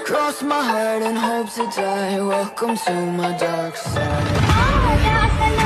Cross my heart and hope to die. Welcome to my dark side. Oh my gosh,